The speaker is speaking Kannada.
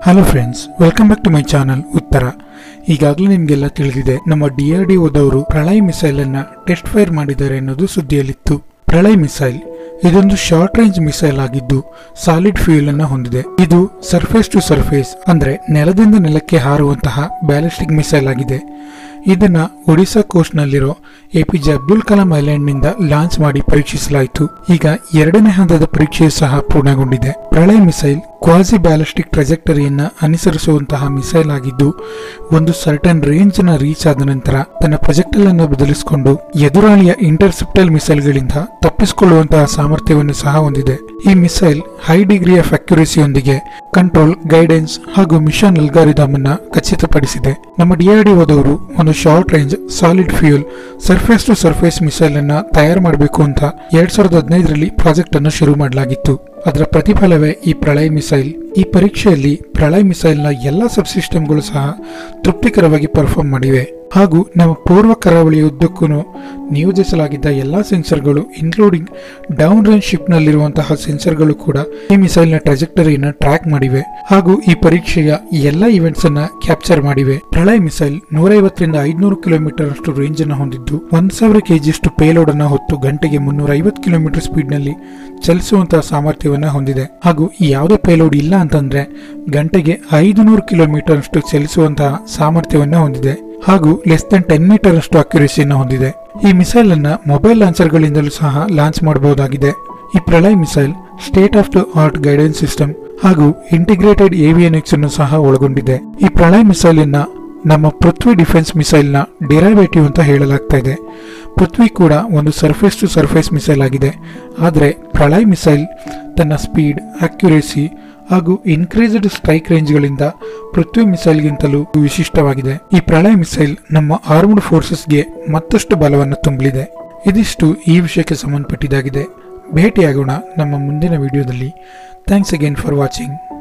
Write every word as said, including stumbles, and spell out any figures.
Hello friends, welcome back to my channel Uttara. ಈಗಾಗಲೇ ನಿಮಗೆಲ್ಲ ತಿಳಿದಿದೆ, ನಮ್ಮ ಡಿ ಆರ್ ಡಿ ಒದವರು ಪ್ರಳಯ್ ಮಿಸೈಲ್ ಅನ್ನ ಟೆಸ್ಟ್ ಫೈರ್ ಮಾಡಿದ್ದಾರೆ ಅನ್ನೋದು ಸುದ್ದಿಯಲ್ಲಿತ್ತು. ಪ್ರಳಯ್ ಮಿಸೈಲ್ ಇದೊಂದು ಶಾರ್ಟ್ ರೇಂಜ್ ಮಿಸೈಲ್ ಆಗಿದ್ದು ಸಾಲಿಡ್ ಫ್ಯೂಯಲ್ ಅನ್ನ ಹೊಂದಿದೆ. ಇದು ಸರ್ಫೇಸ್ ಟು ಸರ್ಫೇಸ್ ಅಂದ್ರೆ ನೆಲದಿಂದ ನೆಲಕ್ಕೆ ಹಾರುವಂತಹ ಬ್ಯಾಲಿಸ್ಟಿಕ್ ಮಿಸೈಲ್ ಆಗಿದೆ. ಇದನ್ನ ಒಡಿಶಾ ಕೋಸ್ಟ್ ನಲ್ಲಿರೋ ಎಪಿಜೆ ಅಬ್ದುಲ್ ಕಲಾಂ ಐಲ್ಯಾಂಡ್ ನಿಂದ ಲಾಂಚ್ ಮಾಡಿ ಪರೀಕ್ಷಿಸಲಾಯಿತು. ಈಗ ಎರಡನೇ ಹಂತದ ಪರೀಕ್ಷೆಯು ಸಹ ಪೂರ್ಣಗೊಂಡಿದೆ. ಪ್ರಳಯ್ ಮಿಸೈಲ್ ಕ್ವಾಸಿ ಬ್ಯಾಲಿಸ್ಟಿಕ್ ಟ್ರೆಜೆಕ್ಟರಿಯನ್ನ ಅನುಸರಿಸುವಂತಹ ಮಿಸೈಲ್ ಆಗಿದ್ದು, ಒಂದು ಸರ್ಟನ್ ರೇಂಜ್ ನ ರೀಚ್ ಆದ ನಂತರ ತನ್ನ ಪ್ರೊಜೆಕ್ಟೈಲ್ ಅನ್ನು ಬದಲಿಸಿಕೊಂಡು ಎದುರಾಳಿಯ ಇಂಟರ್ಸೆಪ್ಟಲ್ ಮಿಸೈಲ್ ಗಳಿಂದ ತಪ್ಪಿಸಿಕೊಳ್ಳುವಂತಹ ಸಾಮರ್ಥ್ಯವನ್ನು ಸಹ ಹೊಂದಿದೆ. ಈ ಮಿಸೈಲ್ ಹೈ ಡಿಗ್ರಿ ಆಫ್ ಅಕ್ಯುರೇಸಿಯೊಂದಿಗೆ ಕಂಟ್ರೋಲ್, ಗೈಡೆನ್ಸ್ ಹಾಗೂ ಮಿಷನ್ ಅಲ್ಗಾರಿದಮ್ ಅನ್ನ ಖಚಿತಪಡಿಸಿದೆ. ನಮ್ಮ ಡಿ ಆರ್ ಡಿ ಒದವರು ಒಂದು short range solid fuel surface to surface missile ಅನ್ನ ತಯಾರು ಮಾಡಬೇಕು ಅಂತ ಎರಡ್ ಸಾವಿರದ ಹದಿನೈದರಲ್ಲಿ ಪ್ರಾಜೆಕ್ಟ್ ಅನ್ನು ಶುರು ಮಾಡಲಾಗಿತ್ತು. ಅದರ ಪ್ರತಿಫಲವೇ ಈ ಪ್ರಳಯ್ ಮಿಸೈಲ್. ಈ ಪರೀಕ್ಷೆಯಲ್ಲಿ ಪ್ರಳಯ್ ಮಿಸೈಲ್ ನ ಎಲ್ಲಾ ಸಬ್ ಸಿಸ್ಟಮ್ಗಳು ಸಹ ತೃಪ್ತಿಕರವಾಗಿ ಪರ್ಫಾರ್ಮ್ ಮಾಡಿವೆ ಹಾಗೂ ನಮ್ಮ ಪೂರ್ವ ಕರಾವಳಿಯ ಉದ್ದಕ್ಕೂ ನಿಯೋಜಿಸಲಾಗಿದ್ದ ಎಲ್ಲಾ ಸೆನ್ಸರ್ಗಳು ಇನ್ಕ್ಲೂಡಿಂಗ್ ಡೌನ್ ರೇಂಜ್ ಶಿಪ್ ನಲ್ಲಿರುವಂತಹ ಸೆನ್ಸರ್ಗಳು ಕೂಡ ಈ ಮಿಸೈಲ್ ನ ಟ್ರಾಜೆಕ್ಟರಿಯನ್ನು ಟ್ರ್ಯಾಕ್ ಮಾಡಿವೆ ಹಾಗೂ ಈ ಪರೀಕ್ಷೆಯ ಎಲ್ಲಾ ಇವೆಂಟ್ಸ್ ಅನ್ನ ಕ್ಯಾಪ್ಚರ್ ಮಾಡಿವೆ. ಪ್ರಳಯ್ ಮಿಸೈಲ್ ನೂರೈವತ್ತರಿಂದ ಐದ್ನೂರು ಕಿಲೋಮೀಟರ್ ಅಷ್ಟು ರೇಂಜ್ ಅನ್ನು ಹೊಂದಿದ್ದು, ಒಂದ್ ಸಾವಿರ ಕೆಜಿಯಷ್ಟು ಪೇಲೋಡ್ ಅನ್ನು ಹೊತ್ತು ಗಂಟೆಗೆ ಮುನ್ನೂರ ಐವತ್ತು ಕಿಲೋಮೀಟರ್ ಸ್ಪೀಡ್ ನಲ್ಲಿ ಚಲಿಸುವಂತಹ ಸಾಮರ್ಥ್ಯವನ್ನ ಹೊಂದಿದೆ. ಹಾಗೂ ಯಾವುದೇ ಪೇಲೋಡ್ ಇಲ್ಲ ಅಂತಂದ್ರೆ ಗಂಟೆಗೆ ಐದು ನೂರು ಕಿಲೋಮೀಟರ್ ಅಷ್ಟು ಚಲಿಸುವಂತಹ ಸಾಮರ್ಥ್ಯವನ್ನ ಹೊಂದಿದೆ ಹಾಗೂ ಲೆಸ್ ದನ್ ಟೆನ್ ಮೀಟರ್ ಅಷ್ಟು ಅಕ್ಯುರೇಸಿಯನ್ನು ಹೊಂದಿದೆ. ಈ ಮಿಸೈಲ್ ಅನ್ನ ಮೊಬೈಲ್ ಲಾಂಚರ್ ಗಳಿಂದಲೂ ಸಹ ಲಾಂಚ್ ಮಾಡಬಹುದಾಗಿದೆ. ಈ Pralay missile state of the art guidance system ಹಾಗೂ ಇಂಟಿಗ್ರೇಟೆಡ್ ಏವಿಯಾನಿಕ್ಸ್ ಅನ್ನು ಸಹ ಒಳಗೊಂಡಿದೆ. ಈ ಪ್ರಳಯ್ ಮಿಸೈಲ್ ಅನ್ನ ನಮ್ಮ ಪೃಥ್ವಿ ಡಿಫೆನ್ಸ್ ಮಿಸೈಲ್ ನ ಡಿರೈವೇಟಿವ್ ಅಂತ ಹೇಳಲಾಗ್ತಾ ಇದೆ. ಪೃಥ್ವಿ ಕೂಡ ಒಂದು ಸರ್ಫೇಸ್ ಟು ಸರ್ಫೇಸ್ ಮಿಸೈಲ್ ಆಗಿದೆ. ಆದರೆ ಪ್ರಳಯ್ ಮಿಸೈಲ್ ತನ್ನ ಸ್ಪೀಡ್, ಅಕ್ಯುರೇಸಿ ಹಾಗೂ ಇನ್ಕ್ರೀಸ್ಡ್ ಸ್ಟ್ರೈಕ್ ರೇಂಜ್ ಗಳಿಂದ ಪೃಥ್ವಿ ಮಿಸೈಲ್ ಗಿಂತಲೂ ವಿಶಿಷ್ಟವಾಗಿದೆ. ಈ ಪ್ರಳಯ್ ಮಿಸೈಲ್ ನಮ್ಮ ಆರ್ಮ್ಡ್ ಫೋರ್ಸಸ್ಗೆ ಮತ್ತಷ್ಟು ಬಲವನ್ನು ತುಂಬಲಿದೆ. ಇದಿಷ್ಟು ಈ ವಿಷಯಕ್ಕೆ ಸಂಬಂಧಪಟ್ಟಿದ್ದಾಗಿದೆ. ಭೇಟಿಯಾಗೋಣ ನಮ್ಮ ಮುಂದಿನ ವಿಡಿಯೋದಲ್ಲಿ. Thanks again for watching.